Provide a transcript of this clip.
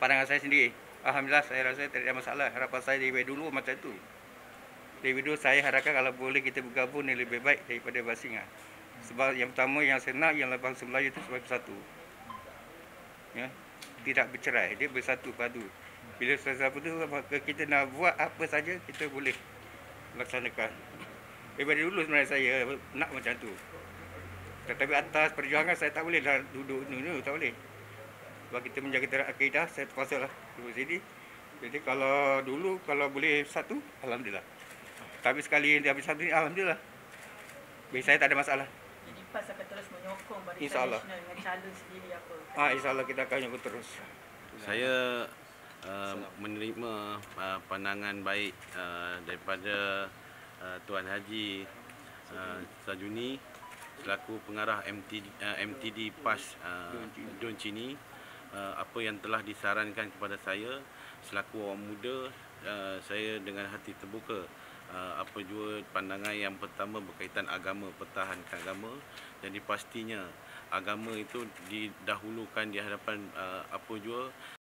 pandangan saya sendiri, alhamdulillah saya rasa tidak ada masalah. Harapan saya dari dulu macam tu. Dari dulu saya harapkan kalau boleh kita bergabung ni lebih baik daripada basing. Sebab yang pertama yang saya nak yang bangsa Melayu itu sebagai bersatu. Ya. Tidak bercerai, dia bersatu padu. Bila bersatu tu maka kita nak buat apa saja kita boleh laksanakan. Daripada dulu sebenarnya saya nak macam tu. Tetapi atas perjuangan saya tak boleh dah duduk dulu, tak boleh. Sebab kita menjaga terhadap akidah, saya terpaksa lah duduk sini. Jadi kalau dulu, kalau boleh satu, alhamdulillah. Tapi sekali dia habis satu ni, alhamdulillah. Bagi saya tak ada masalah. Jadi PAS akan terus menyokong Barisan InsyaAllah. Nasional dengan calon sendiri apa? InsyaAllah kita akan nyokong terus. Saya menerima pandangan baik daripada Tuan Haji Sajuni selaku pengarah MTD PAS Dun Chini. Apa yang telah disarankan kepada saya selaku orang muda, saya dengan hati terbuka. Apa jua pandangan yang pertama berkaitan agama, pertahankan agama. Jadi pastinya agama itu didahulukan di hadapan apa jua